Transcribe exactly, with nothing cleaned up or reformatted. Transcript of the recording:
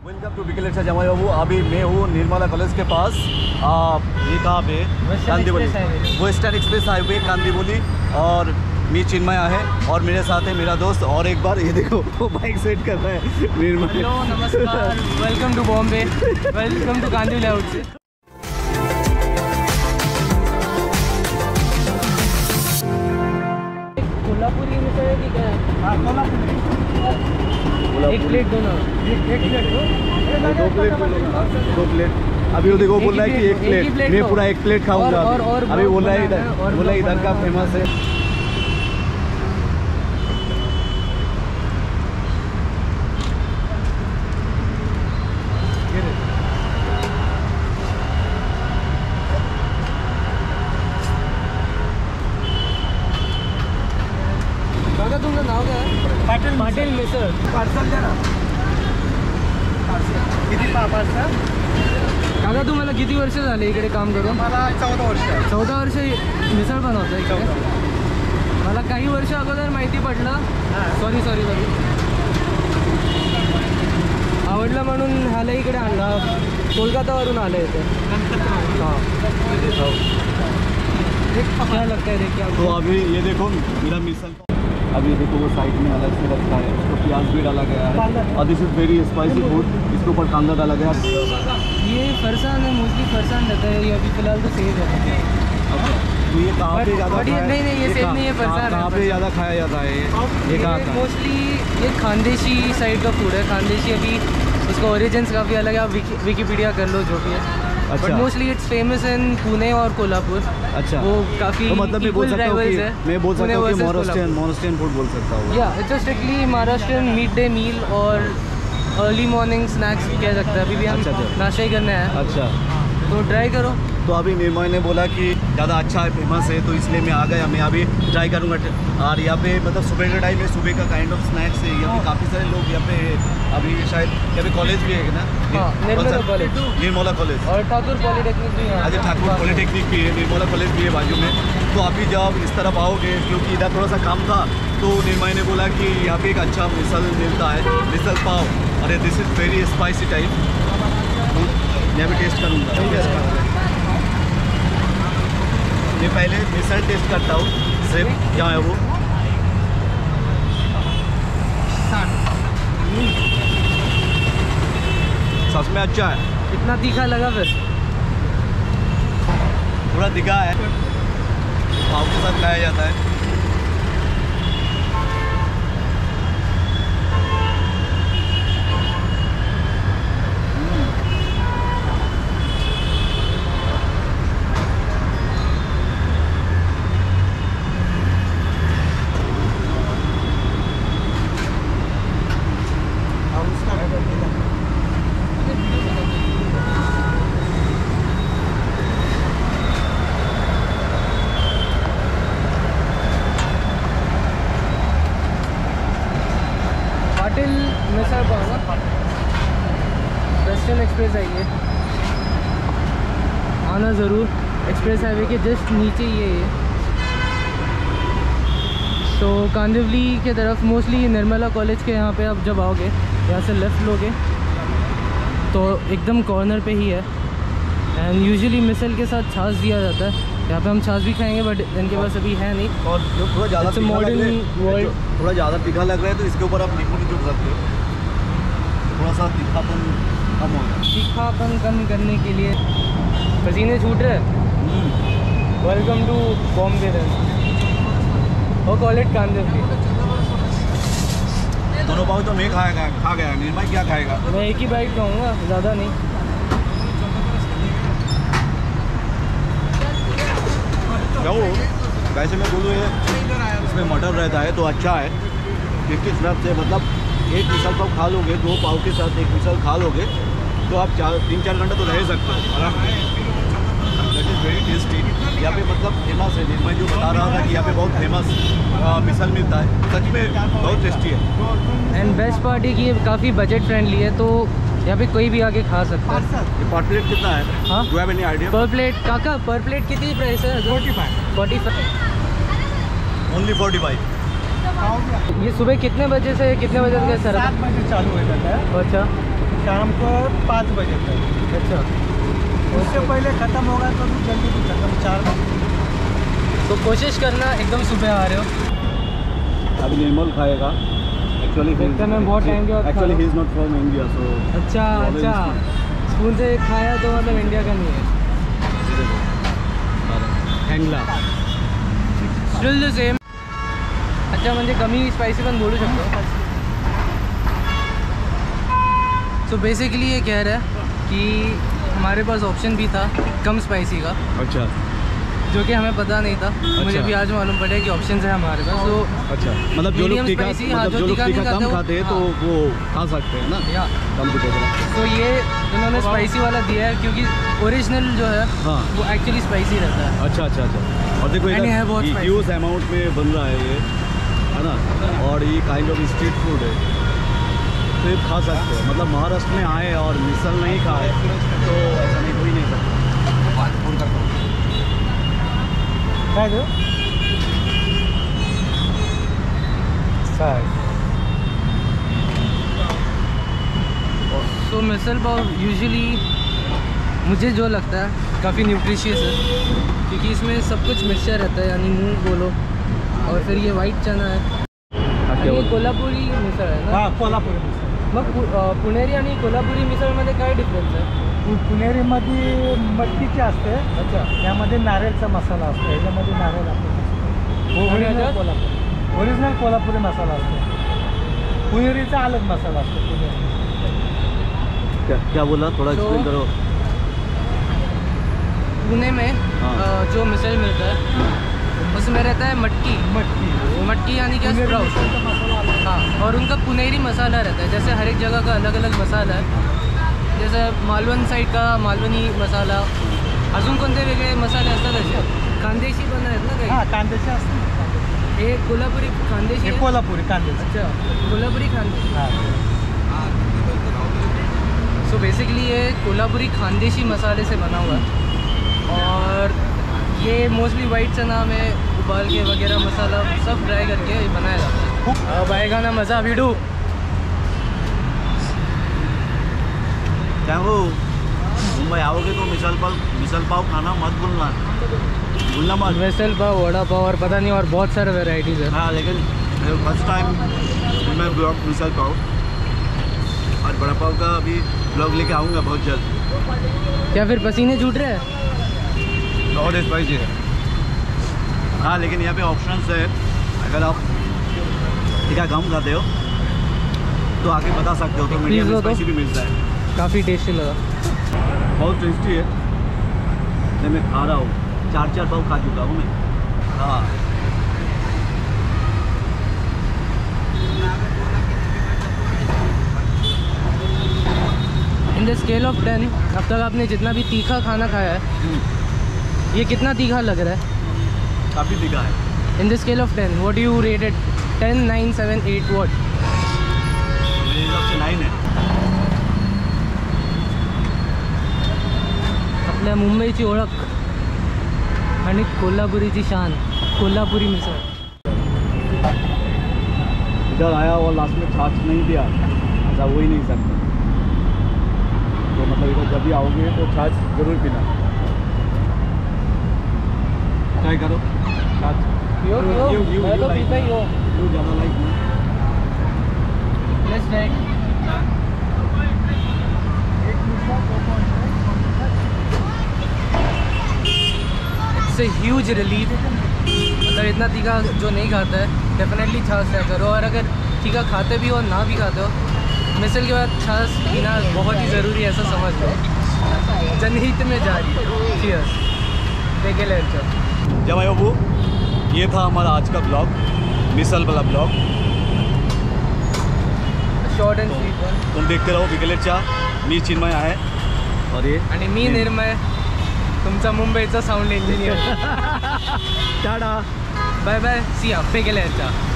Welcome to BK lecture जमाई बाबू। अभी मैं हूँ निर्मला कॉलेज के पास। आप ये कहाँ पे? Kandivali, western express highway Kandivali. और मैं चिन्मया है और मेरे साथ है मेरा दोस्त। और एक बार ये देखो वो बाइक सेट कर रहा है निर्मला। हेलो नमस्कार, welcome to Bombay, welcome to Kandivali आउट से। कोल्हापुरी मिसळ है कि क्या है? हाँ कोल्हापुरी। एक प्लेट दो ना। एक प्लेट दो। दो प्लेट दो प्लेट। अभी वो देखो बोल रहा है कि एक प्लेट, मैं पूरा एक प्लेट खाऊंगा। अभी बोल रहा है इधर, बोला इधर का फेमस है। काका तुमचं नाव काय आहे? पाटील पाटील मिसळ पार्सल द्या ना। किती पार्सल? काका तुम्हाला किती वर्ष झाले इकडे काम करून? मला चौदा वर्ष चौदा वर्ष मिसळ बनवतं इकडे। मला काही वर्ष अगोदर माहिती पडलं, सॉरी सॉरी सॉरी आवडलं म्हणून ह्याला इकडे आणला। कोलकातावरून आलं इथे। हां क्या लगता है देखिए आपको? तो अभी ये देखो मेरा मिसल, अभी देखो वो साइड में अलग से रखा है, उसको प्याज भी डाला गया है और this is very spicy food. इसके ऊपर कांदा डाला गया है। ये फरसान है, मोस्टली फरसान रहता है। ये अभी फिलहाल तो सेब है। तो ये कहाँ पे ज़्यादा? नहीं नहीं ये सेब नहीं है, फरसान है। कहाँ पे ज़्यादा खाया जाता है ये? ये कहाँ का? मोस्टली ये खानदेशी साइड का फूड है। खानदेशी अभी उसका ओरिजिन्स काफ़ी अलग है। आप विकीपीडिया कर लो जो भी है। But mostly it's famous in Pune और कोल्हापुर। अच्छा, वो काफ़ी तो मतलब मैं बोल सकता हूँ कि मैं बोल सकता हूँ कि महाराष्ट्रियन महाराष्ट्रियन फूड बोल सकता हूँ। Yeah it's strictly Maharashtrian mid day meal और अर्ली मॉर्निंग स्नैक्स कह सकते हैं। अभी भी हम नाश्ता ही करने आए। अच्छा, तो ट्राई करो। तो अभी निर्मय ने बोला कि ज़्यादा अच्छा है, फेमस है, तो इसलिए मैं आ गया। मैं अभी ट्राई करूँगा। और यहाँ पे मतलब सुबह के टाइम में सुबह का काइंड ऑफ स्नैक्स है। यहाँ पे काफ़ी सारे लोग यहाँ पे अभी शायद यहाँ पे कॉलेज भी है ना? हाँ, निर्मला कॉलेज, निर्मला कॉलेज और ठाकुर पॉलिटेक्निक भी है। अच्छा, ठाकुर पॉलिटेक्निक भी है, निर्मला कॉलेज भी है बाजू में। तो अभी जब इस तरफ आओगे, क्योंकि इधर थोड़ा सा काम था, तो निर्मय ने बोला कि यहाँ पे एक अच्छा मिसल मिलता है, मिसल पाव। अरे this is very spicy type. मैं भी टेस्ट करूँगा। मैं पहले मिसल टेस्ट करता हूँ। सिर्फ क्या है वो? सच में अच्छा है। इतना तीखा लगा फिर? पूरा तीखा है, पाव के साथ खाया जाता है। पाटिल मिसळ पाव ना, वेस्टर्न एक्सप्रेस आइए, आना ज़रूर। एक्सप्रेस हाईवे के जस्ट नीचे ही है ये। तो कांदिवली के तरफ मोस्टली निर्मला कॉलेज के यहाँ पे आप जब आओगे, यहाँ से लेफ़्ट लोगे तो एकदम कॉर्नर पे ही है। एंड यूजुअली मिसल के साथ छाछ दिया जाता है। यहाँ पे हम छाछ भी खाएंगे, बट इनके पास अभी है नहीं। और जो थोड़ा ज़्यादा तीखा लग रहा है, थोड़ा ज़्यादा तीखा लग रहा है, तो इसके ऊपर आप नींबू निचोड़ सकते हो। थोड़ा सा तीखापन कम होगा। तीखापन कम करने के लिए पसीने छूट रहे हैं। वेलकम टू बॉम्बे और कॉल इट कांदिवली। दोनों पाव तो मैं खाएगा खा गया। निर्मय क्या खाएगा? मैं एक ही बाइट खाऊंगा, ज़्यादा नहीं। क्या वो वैसे मैं बोलूँ ये इसमें मटर रहता है तो अच्छा है। इसकी तरफ से मतलब एक मिसल पाव खा लोगे, दो पाव के साथ एक मिसल खा लोगे तो आप चार तीन चार घंटा तो रह सकते हो आराम से। That is very tasty. यहाँ पे मतलब फेमस है। निर्मय जो बता रहा था कि यहाँ पे बहुत फेमस मिसल मिलता है, सच में बहुत टेस्टी है। एंड बेस्ट पार्ट है कि ये काफ़ी बजट फ्रेंडली है, तो यहाँ पे कोई भी आके खा सकता है। ये पर प्लेट कितना है? हाँ, do have any idea? Per plate काका, पर प्लेट कितनी प्राइस है? Forty five forty five only forty five. ये सुबह कितने बजे से कितने बजे तक सर? सात बजे चालू हो जाता है। अच्छा, शाम को पाँच बजे तक। अच्छा, उससे पहले ख़त्म होगा तो भी जल्दी भी खत्म, चार बजे। तो कोशिश करना एकदम सुबह आ रहे हो। अभी निर्मल खाएगा। एक्चुअली देखते मैं बहुत टाइम के बाद खा एक्चुअली रहा ही हूँ। Is not from India, so अच्छा अच्छा, स्पून से खाया तो मतलब इंडिया का नहीं है। हँगला स्टिल द सेम। अच्छा, म्हणजे कमी स्पायसी पण बोलू शकतो। सो बेसिकली ये कह रहा है कि हमारे पास ऑप्शन भी था कम स्पाइसी का, अच्छा जो कि हमें पता नहीं था। अच्छा। मुझे भी आज मालूम पड़ा कि ऑप्शन है हमारे पास। तो अच्छा, मतलब जो लोग Medium तीखा spicy, हाँ, मतलब जो जो लोग तीखा तीखा नहीं कम खाते खाते हैं तो वो- वो खा सकते हैं ना, या कम तीखा वाला। तो ये इन्होंने स्पाइसी वाला दिया है क्योंकि ओरिजिनल जो है हाँ, वो एक्चुअली स्पाइसी रहता है। अच्छा अच्छा अच्छा। और देखो And ये है बहुत इधर spicy। ह्यूज अमाउंट में बन रहा है ये, है ना, और ये काइंड ऑफ स्ट्रीट फूड है, तो ये खा सकते हैं। मतलब महाराष्ट्र में आए और मिसल नहीं खाए तो ऐसा नहीं, कोई नहीं सकता। काय दो सो मिसल पाव यूजुअली मुझे जो लगता है काफ़ी न्यूट्रिशियस है, क्योंकि इसमें सब कुछ मिक्सचर रहता है, यानी मूंग बोलो, और फिर ये वाइट चना है। क्या ये बोलते? कोल्हापुरी मिसळ आहे ना? हां, कोल्हापुरी मिसळ। मग पु- अ, पुणेरी आणि कोल्हापुरी मिसळमध्ये काय डिफरन्स आहे? पु- पुणेरीमध्ये मटकीची असते, अच्छा, यामध्ये नारळचा मसाला असतो, याच्यामध्ये नारळ असतो। ओरिजिनल याच्यात? कोल्हापुरी ओरिजिनल कोल्हापुरी मसाला असतो, पुणेरीचा अलग मसाला असतो पुणेरी। क्या क्या बोला, थोड़ा So- एक्सप्लेन करो। पुणे में हाँ। अ, जो मिसल मिलता है उसमें रहता है मटकी। मटकी मटकी यानी क्या, पुणेरी स्प्राउट। मिसळचा मसाला अलग। हाँ, और उनका पुनेरी मसाला रहता है। जैसे हर एक जगह का अलग अलग मसाला है। जैसे मालवण साईड का मालवणी मसाला, अजून कोणते वेगळे मसाले असतात असे खानदेशी पण आहेत ना काही? हां, कांद्याचे असते, हे कोल्हापुरी खानदेशी हे आहे? कोल्हापुरी कांद्याचे। अच्छा, कोल्हापुरी खानदेशी। हां, सो बेसिकली ये कोल्हापुरी खानदेशी मसाले से बना हुआ है, और ये मोस्टली वाइट चना में उबाल के वगैरह मसाला सब ड्राई करके बनाया जाता है। अब आएगा ना मज़ा वीडू। क्या हो, मुंबई आओगे तो मिसल पाव मिसल पाव खाना मत भूलना, भूलना मत। मिसल पाव, वड़ा पाव और पता नहीं और बहुत सारे वेराइटीज़ है। हाँ, लेकिन फर्स्ट टाइम मैं ब्लॉग मिसल पाव और बड़ा पाव का अभी ब्लॉग लेके आऊँगा बहुत जल्द। क्या फिर पसीने छूट रहे हैं? बहुत स्पाइसी है। हाँ, लेकिन यहाँ पे ऑप्शंस है, अगर आप तीखा कम खाते हो तो आके बता सकते हो, तो मीडियम लो तो। स्पाइसी भी मिलता है। काफ़ी टेस्टी लगा। बहुत टेस्टी है। नहीं, मैं खा रहा हूँ, चार चार पाव खा चुका हूँ मैं। हाँ, in the scale of ten, अब तक आपने जितना भी तीखा खाना खाया है, ये कितना तीखा लग रहा है? काफ़ी तीखा है। In the scale of ten, what you rated? Ten, nine, seven, eight, what? मेरे हिसाब से नाइन है। आपल्या मुंबईची ओळख आणि कोल्हापुरीची शान, कोल्हापुरी मिसळ। इधर आया और लास्ट में छाछ नहीं दिया, ऐसा हो ही नहीं सकता। तो मतलब इधर जब भी आओगे तो छाछ जरूर पीना। ट्राई करो छाछ। पियो पियो, You- you- मैं you तो like पीता ही हूँ। you ज़्यादा लाइक ना। Let's try. It's a huge relief. मतलब इतना तीखा जो नहीं खाता है डेफिनेटली छाछ ट्राई करो, और अगर तीखा खाते भी हो और ना भी खाते हो, मिसल के बाद छाछ पीना बहुत ही ज़रूरी है, ऐसा समझ लो। जनहित में जारी। चीयर्स। देखे ले जय भाई बाबू, ये था हमारा आज का ब्लॉग, मिसल वाला blog. Short and sweet one. तुम देखते रहो विकेलेटच्या। मी चिन्मय आहे और ये आणि मी निर्मय, तुमचा मुंबईचा साऊंड इंजिनियर। टाटा। बाय बाय, सी या पे गेल्या